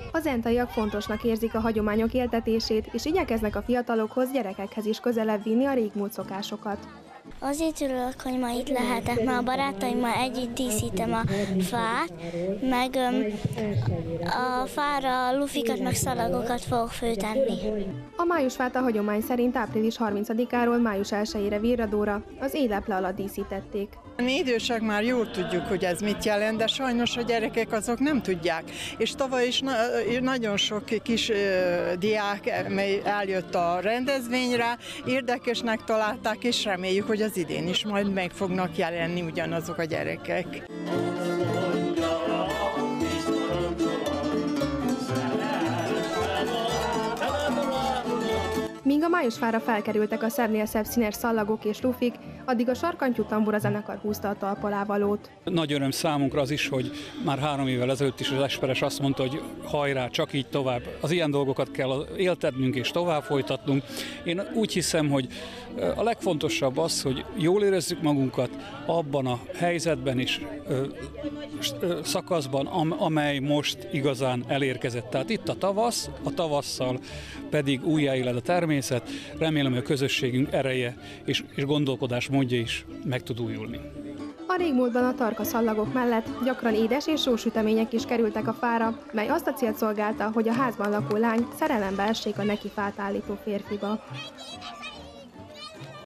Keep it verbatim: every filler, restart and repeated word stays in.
Az entaiak fontosnak érzik a hagyományok éltetését, és igyekeznek a fiatalokhoz, gyerekekhez is közelebb vinni a régmúlt szokásokat. Azért örülök, hogy ma itt lehetek, mert a barátaimmal együtt díszítem a fát, meg öm, a fára lufikat meg szalagokat fogok főtenni. A májusfát a hagyomány szerint április harmincadikáról május elsejére virradóra, az éleple alatt díszítették. Mi idősek már jól tudjuk, hogy ez mit jelent, de sajnos a gyerekek azok nem tudják. És tavaly is na nagyon sok kis uh, diák, mely eljött a rendezvényre, érdekesnek találták, és reméljük, hogy az idén is majd meg fognak jelenni ugyanazok a gyerekek. Míg a májusfára felkerültek a szebbnél szebb színes szallagok és lufik, addig a sarkantyú tambura zenekar húzta a talpalávalót. Nagy öröm számunkra az is, hogy már három évvel ezelőtt is az Esperes azt mondta, hogy hajrá, csak így tovább. Az ilyen dolgokat kell éltetnünk és tovább folytatnunk. Én úgy hiszem, hogy a legfontosabb az, hogy jól érezzük magunkat abban a helyzetben és ö, ö, szakaszban, amely most igazán elérkezett. Tehát itt a tavasz, a tavasszal pedig újjáéled a természet. Remélem, hogy a közösségünk ereje és, és gondolkodás módja is meg tud újulni. A régmúltban a tarka szallagok mellett gyakran édes és sós sütemények is kerültek a fára, mely azt a célt szolgálta, hogy a házban lakó lány szerelembe essék a neki fát állító férfiba.